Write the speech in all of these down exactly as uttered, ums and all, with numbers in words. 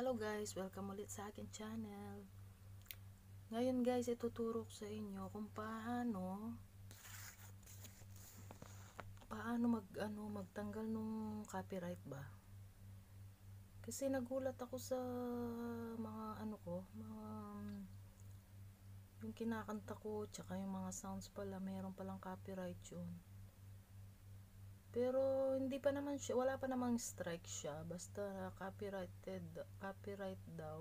Hello guys, welcome ulit sa akin channel. Ngayon guys, ituturo ko sa inyo kung paano paano mag ano magtanggal nung copyright ba. Kasi nagulat ako sa mga ano ko, mga yung kinakanta ko, tsaka yung mga sounds pala, mayroon palang copyright yun. Pero hindi pa naman siya, wala pa namang strike siya, basta copyrighted, copyright daw.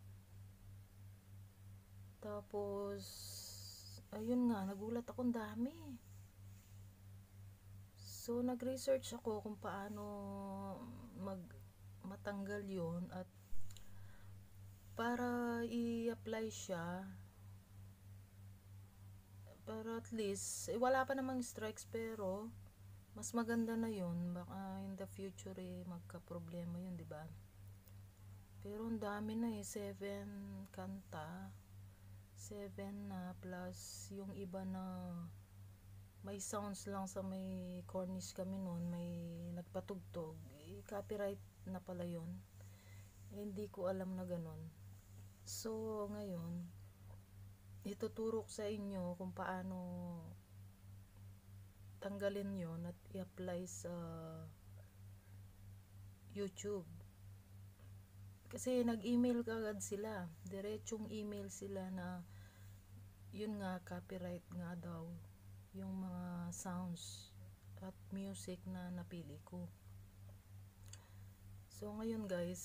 Tapos, ayun nga, nagulat ako, ang dami. So, nag-research ako kung paano mag matanggal yon at para i-apply siya, para at least, eh, wala pa namang strikes, pero mas maganda na yun. Baka in the future eh, magka-problema yun, di ba? Pero ang dami na eh, seven kanta. seven na plus yung iba na may sounds lang sa may cornice kami noon, may nagpatugtog, eh, copyright na pala yun. Eh, hindi ko alam na ganun. So, ngayon, ituturo ko sa inyo kung paano tanggalin yon at i-apply sa YouTube. Kasi nag-email kagad sila, diretsong email sila na yun nga, copyright nga daw yung mga sounds at music na napili ko. So ngayon guys,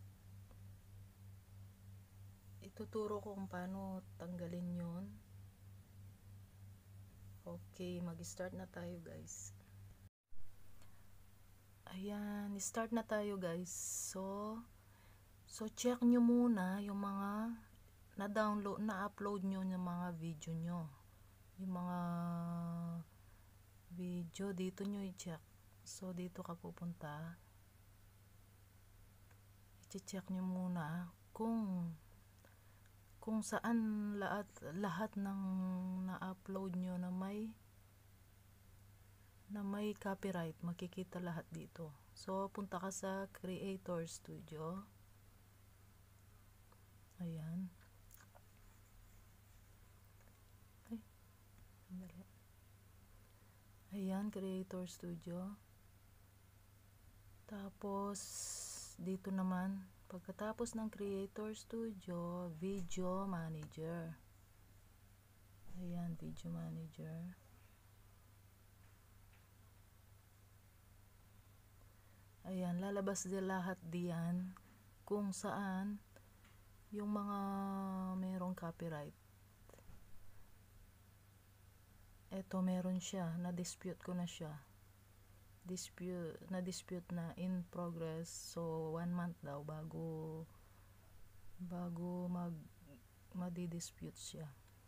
ituturo ko kung paano tanggalin yon. Okay, mag-start na tayo guys. Ayan, start na tayo guys. So, so check nyo muna yung mga na-download, na-upload nyo yung mga video nyo. Yung mga video, dito nyo i-check. So, dito ka pupunta. I-check nyo muna kung kung saan lahat, lahat ng na-upload nyo na may na may copyright, makikita lahat dito. So, punta ka sa Creator Studio. Ayan. Ay, sandali. Ayan, Creator Studio. Tapos, dito naman, pagkatapos ng Creator Studio, Video Manager. Ayan, Video Manager. Ayan, lalabas din lahat diyan kung saan yung mga merong copyright. Eto, meron siya, na-dispute ko na siya. Dispute, na-dispute na in progress. So, one month daw bago bago mag madi-dispute siya.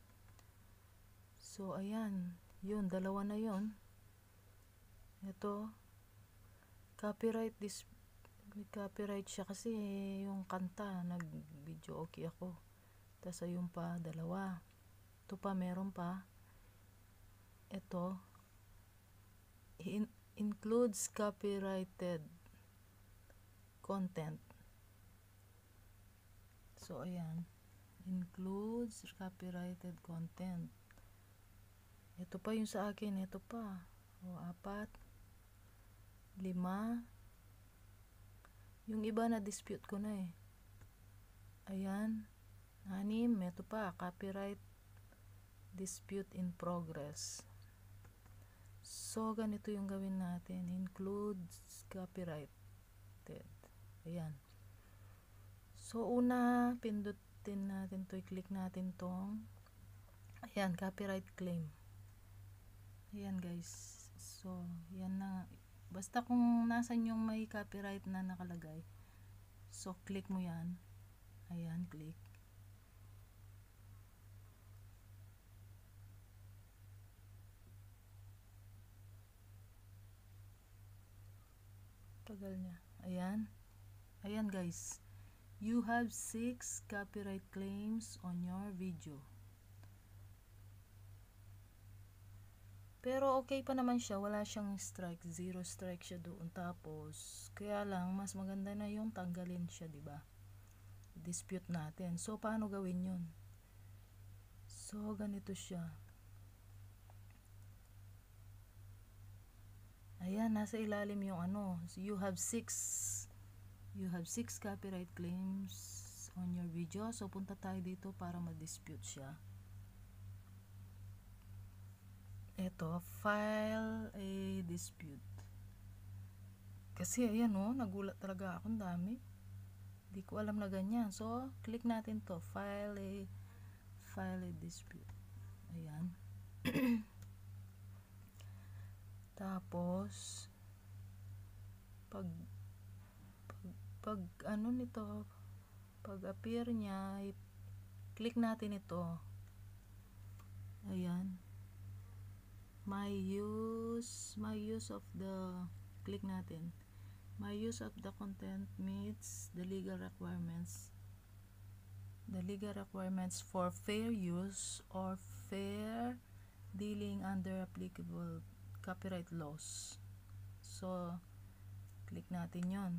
So, ayan, yun, dalawa na yun. Ito, copyright, dis may copyright siya kasi yung kanta, nag-video okay ako. Tapos ayun pa, dalawa. Ito pa, meron pa. Ito, in includes copyrighted content. So, ayan. Includes copyrighted content. Ito pa yung sa akin. Ito pa. O, apat. Lima. Yung iba na dispute ko na eh. Ayan. Anim. Ito pa. Copyright dispute in progress. So, ganito yung gawin natin. Includes copyrighted. Ayan. So, una, pindutin natin to. I-click natin tong. Ayan, copyright claim. Ayan guys. So, yan na. Basta kung nasan yung may copyright na nakalagay. So, click mo yan. Ayan, click. Tagal niya. Ayan. Ayan guys. You have six copyright claims on your video. Pero okay pa naman siya, wala siyang strike, zero strike siya doon. Tapos, kaya lang mas maganda na yung tanggalin siya, 'di ba? dispute natin. So, paano gawin yun? So, ganito siya. Ayan, nasa ilalim yung ano. So, you have six you have six copyright claims on your video. So, punta tayo dito para ma-dispute siya. Ito, file a dispute. Kasi, ayan o, nagulat talaga ako. Ang dami. Di ko alam na ganyan. So, click natin to. File a, file a dispute. Ayan. Tapos, pag, pag, pag, ano nito, pag appear niya, click natin ito. Ayan. My use, my use of the, click natin. My use of the content meets the legal requirements. The legal requirements for fair use or fair dealing under applicable copyright laws. So, click natin yon.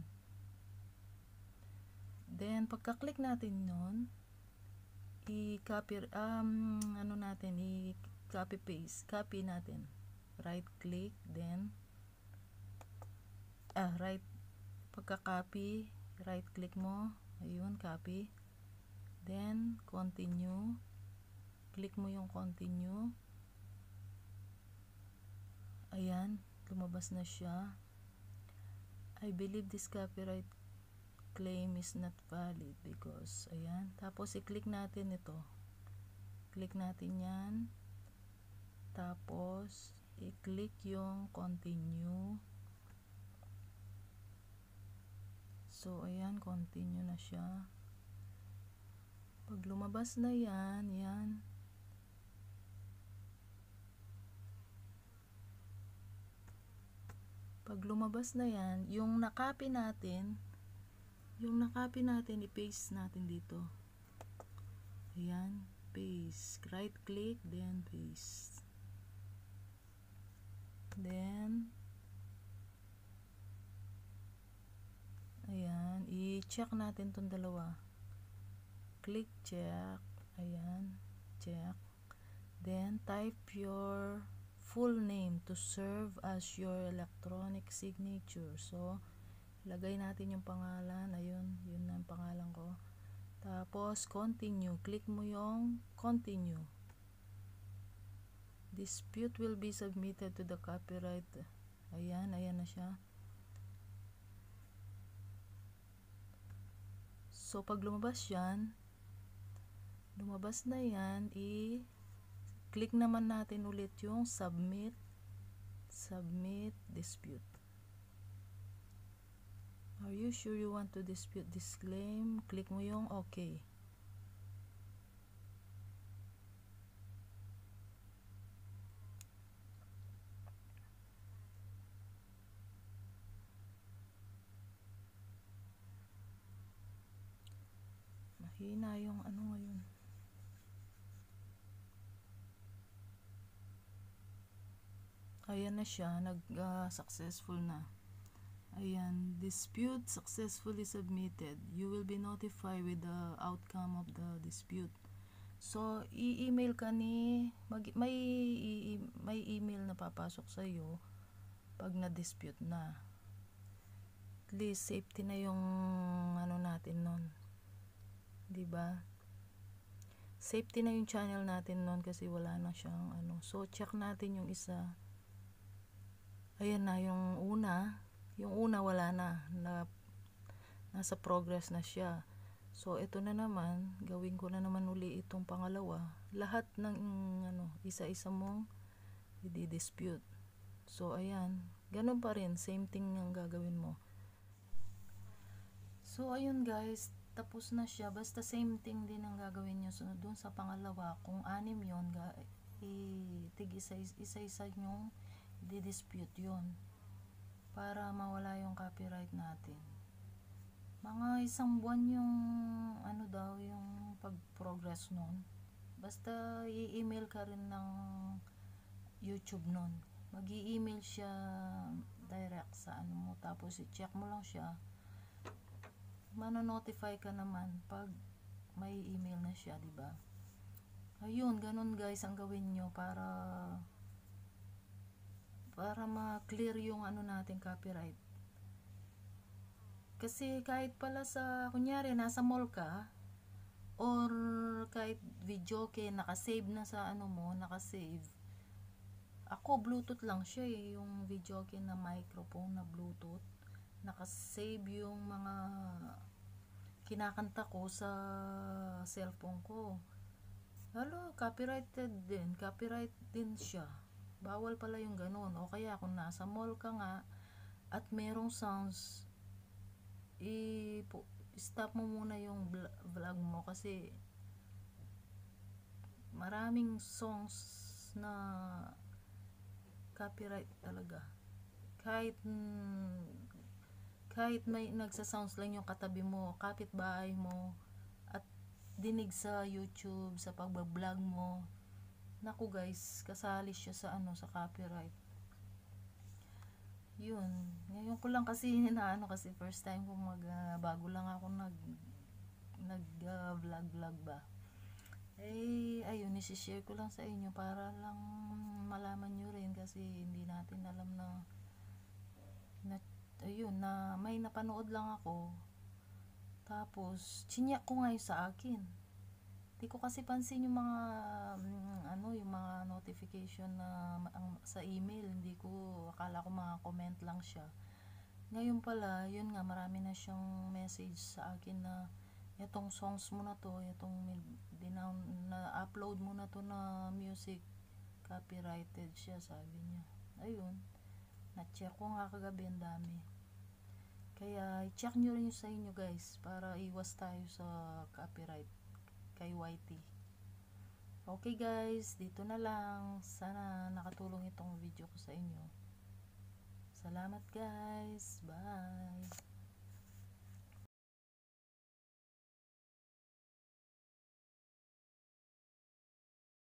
Then, pagka-click natin yon, i-copy, um, ano natin, i-copy paste, copy natin. Right click, then, ah, right, pagka-copy, right click mo, ayun, copy. Then, continue. Click mo yung continue. Ayan, lumabas na siya. I believe this copyright claim is not valid because, ayan. Tapos, i-click natin ito. Click natin yan. Tapos, i-click yung continue. So, ayan, continue na siya. Pag lumabas na yan, yan. Pag lumabas na yan, yung nakopy natin, yung nakopy natin, i-paste natin dito. Ayan, paste. Right click, then paste. Then, ayan, i-check natin tong dalawa. Click check. Ayan, check. Then, type your full name to serve as your electronic signature. So, lagay natin yung pangalan. Ayun, yun na ang pangalan ko. Tapos, continue. Click mo yung continue. Dispute will be submitted to the copyright. Ayan, ayan na siya. So, pag lumabas yan, lumabas na yan, i-click naman natin ulit yung submit, submit dispute. Are you sure you want to dispute this claim? Click mo yung okay. Mahina yung ano ngayon. Ayan na siya, nag-successful uh, na. Ayan, dispute successfully submitted. You will be notified with the outcome of the dispute. So, i-email ka ni, mag, may, i, may email na papasok sa iyo pag na-dispute na. At least, safety na yung ano natin nun. Diba? Safety na yung channel natin nun kasi wala na siyang ano. So, check natin yung isa. Ayan na, yung una. Yung una wala na, na nasa progress na siya. So ito na naman, gawin ko na naman uli itong pangalawa. Lahat ng ano, isa-isa mong i-dispute. So ayan, ganun pa rin, same thing ang gagawin mo. So ayun guys, tapos na siya. Basta same thing din ang gagawin niyo. So doon sa pangalawa, kung anim yon, i-tig isa-isa yung i-dispute yon. Para mawala yung copyright natin. Mga isang buwan yung ano daw yung pag-progress nun. Basta i-email ka rin ng YouTube nun. Mag-i-email siya direct sa ano mo, tapos i-check mo lang siya. mano-notify ka naman pag may email na siya, di ba? Ayun, ganun guys ang gawin nyo para para ma-clear yung ano natin copyright. Kasi kahit pala sa, kunyari nasa mall ka, or kahit video kay naka-save na sa ano mo, naka-save. Ako Bluetooth lang siya eh, yung video kay na microphone na Bluetooth. Naka-save yung mga kinakanta ko sa cellphone ko. Halo, copyrighted din, copyright din siya. Bawal pala yung ganun. O kaya kung nasa mall ka nga at merong sounds, i-stop mo muna yung vlog mo kasi maraming songs na copyright talaga. Kahit kahit may nagsa-sounds lang yung katabi mo, kapitbahay mo, at dinig sa YouTube, sa pagbablog mo, naku guys, kasali siya sa ano, sa copyright. Yun, ngayon ko lang kasi na ano, kasi first time kong mag uh, bago lang ako nag nag uh, vlog vlog ba, eh ayun, isi-share ko lang sa inyo para lang malaman nyo rin, kasi hindi natin alam na, na ayun, na may napanood lang ako, tapos chinyak ko ngayon sa akin. Di ko kasi pansin yung mga um, ano, yung mga notification na ang, sa email. Hindi ko, akala ko mga comment lang siya. Ngayon pala, yun nga, marami na siyang message sa akin na itong songs mo na to, itong na-upload mo na to na music, copyrighted siya, sabi niya. Ayun, na-check ko nga kagabi, ang dami. Kaya i-check nyo rin sa inyo guys, para iwas tayo sa copyright kay Y T. Okay guys, dito na lang. Sana nakatulong itong video ko sa inyo. Salamat guys. Bye.